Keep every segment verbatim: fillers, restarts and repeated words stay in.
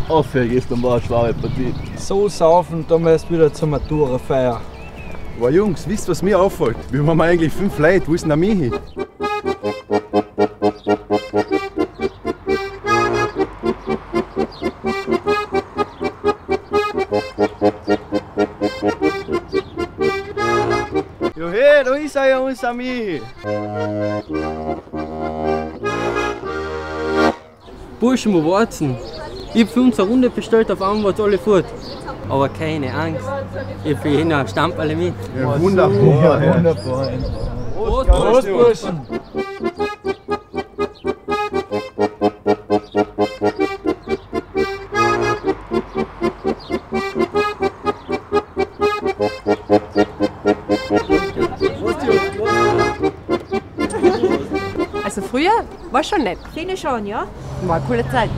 Aufhören gestern war eine schlaue Partie. So saufen, dann müsst wieder zur Matura-Feier. Aber Jungs, wisst ihr, was mir auffällt? Wir haben eigentlich fünf Leute, wo ist denn der Michi? Jo hey, da ist er ja unser Michi. Burschen, wo wart's denn? Ich hab für uns eine Runde bestellt, auf einmal war's alle fort. Aber keine Angst, ich für jeden ein Stamperle mit. Ja, wunderbar. Ja, wunderbar. Prost, Prost, Burschen! Also früher war schon nett. Finde ich schon, ja? War eine coole Zeit.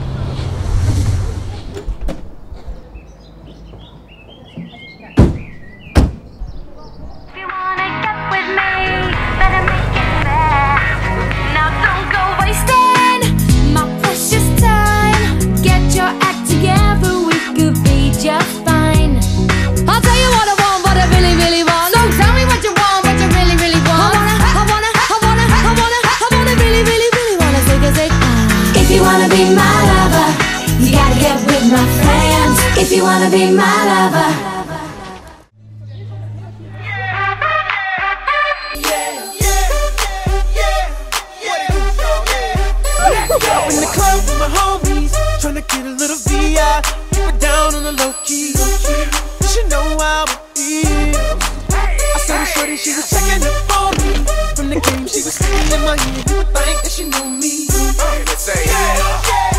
If you wanna be my lover. In the club with my homies, tryna get a little V I, keep it down on the low key. You should know how it feels. I saw the shorty, she was checking up on me. From the game, she was singing in my ear. You would think that she knew me. Let's say yeah.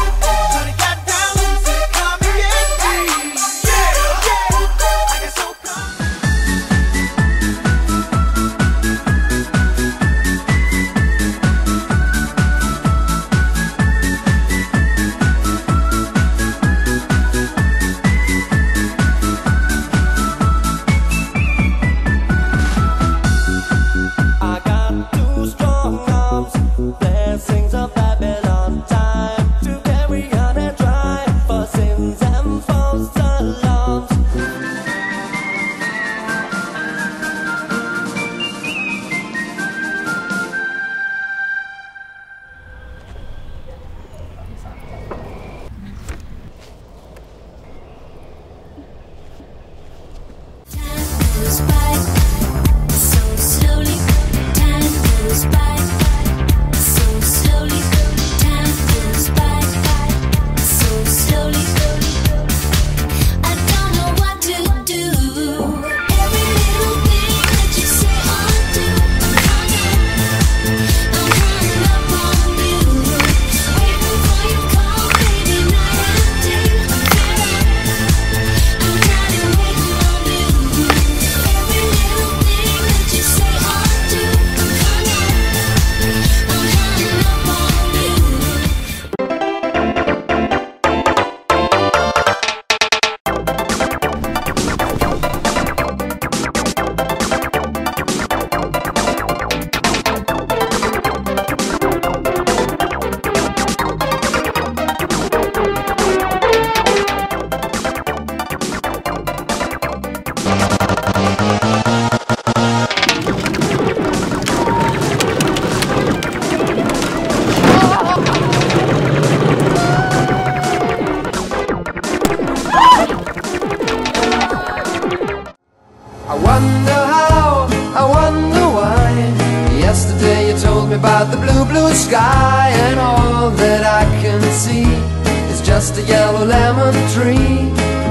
About the blue, blue sky, and all that I can see is just a yellow lemon tree.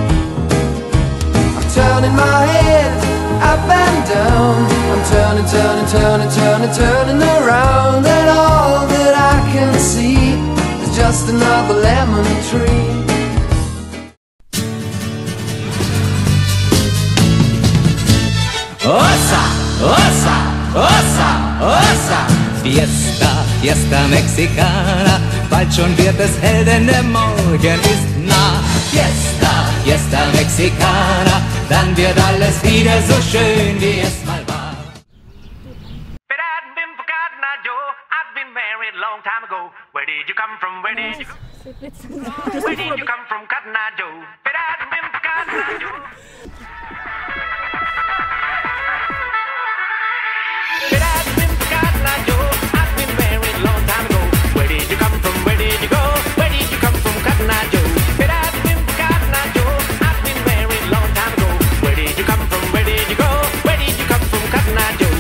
I'm turning my head up and down, I'm turning, turning, turning, turning, turning around, and all that I can see is just another lemon tree. Osa, osa, osa, osa. Fiesta, Fiesta Mexicana, bald schon wird es hell, denn der Morgen ist nah. Fiesta, Fiesta Mexicana, dann wird alles wieder so schön, wie es mal war. But I've been forgotten, I Joe. I've been married a long time ago. Where did you come from? Where did you go? Where did you come from, Cotton Eye Joe? But I remember Cotton Eye Joe. But I remember Cotton Eye Joe. I've been married a long time ago. Where did you come from? Where did you go? Where did you come from, Cotton Eye Joe? But I remember Cotton Eye Joe. I've been married a long time ago. Where did you come from? Where did you go? Where did you come from, Cotton Eye Joe?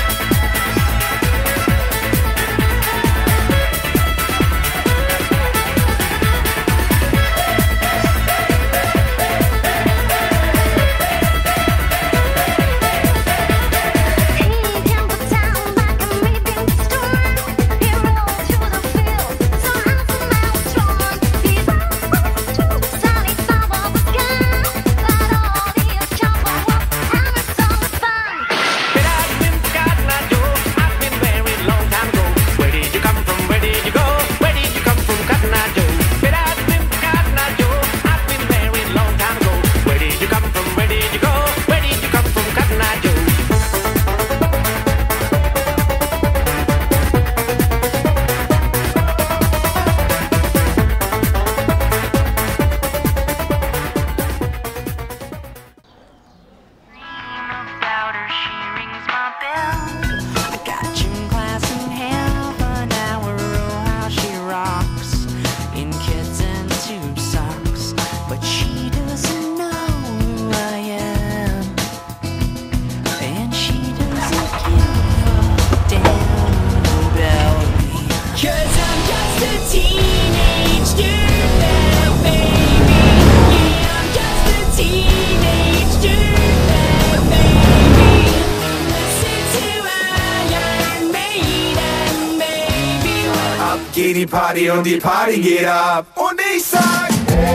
Geht die Party und die Party geht ab. Und ich sag,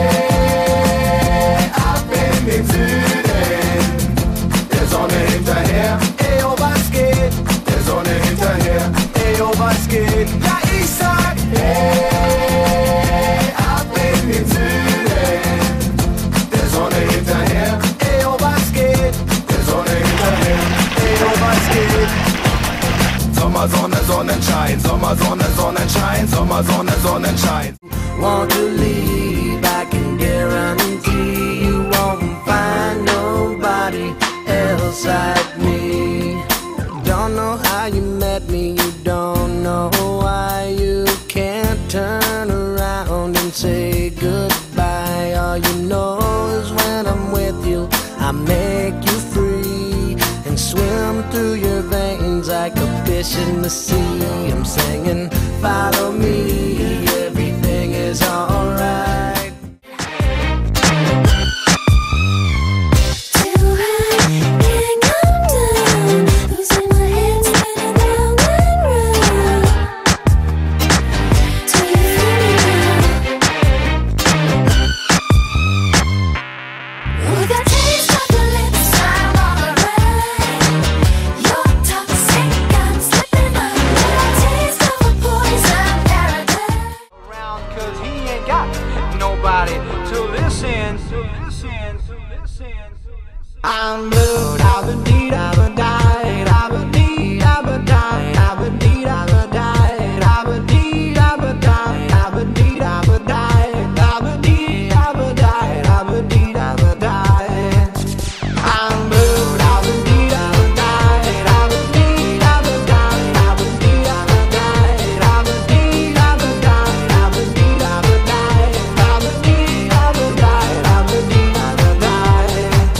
hey, ab in den Süden, der Sonne hinterher. Ey, oh, was geht? Der Sonne hinterher. Ey, oh, was geht? Ja, ich sag, hey, ab in den Süden, der Sonne hinterher. Ey, oh, was geht? Der Sonne hinterher. Ey, oh, was geht? Sommer, Sonne, Sonnenschein, Sommer, Sonne, Sonnenschein, Sommer, Sonne, Sonnenschein. Want to leave, I can guarantee you won't find nobody else like me. Don't know how you met me, you don't know why you can't turn around and say goodbye. All you know is when I'm with you, I make you free and swim through your veins like a fish in the sea. I'm singing, follow me, everything is alright. I'm blue, I've indeed, I've died, I've indeed, I've died, I've indeed, I've died, I've indeed, I've died, I've indeed, I've died, I've indeed, I've died, I've indeed, I've died. I'm blue, I've indeed, I've died, I've indeed, I've died, I've indeed, I've died, I've indeed, I've died, I've indeed, I've died, I've indeed, I've died, I've indeed, I've died.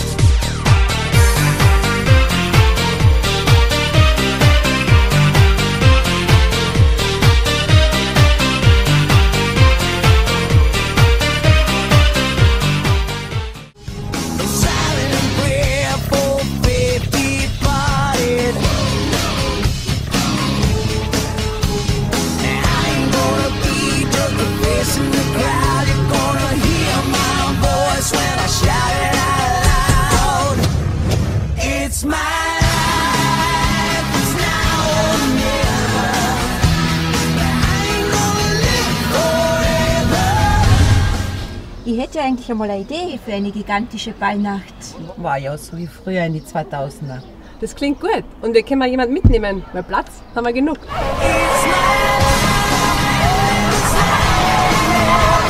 Ich hätte eigentlich einmal eine Idee für eine gigantische Ballnacht. War ja so wie früher in die zweitausender. Das klingt gut. Und wir können mal jemanden mitnehmen, weil Platz haben wir genug. It's my life, it's my life.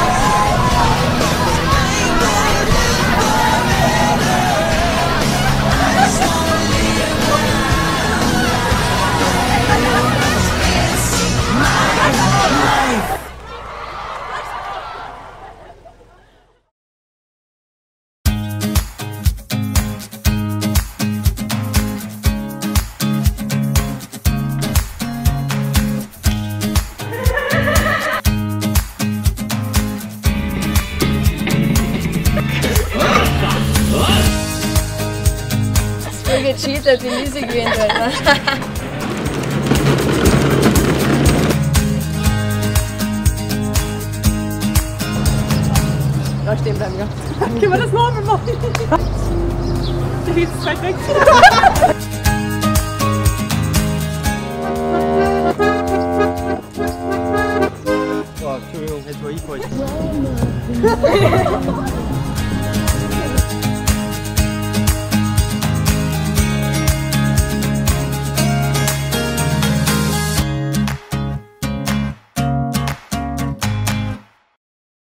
gecheatet, die Lise gewinnt. Da stehen bleiben, ja. Können wir das noch einmal machen? Der Hitz ist gleich weg. Oh, Entschuldigung, jetzt war ich falsch.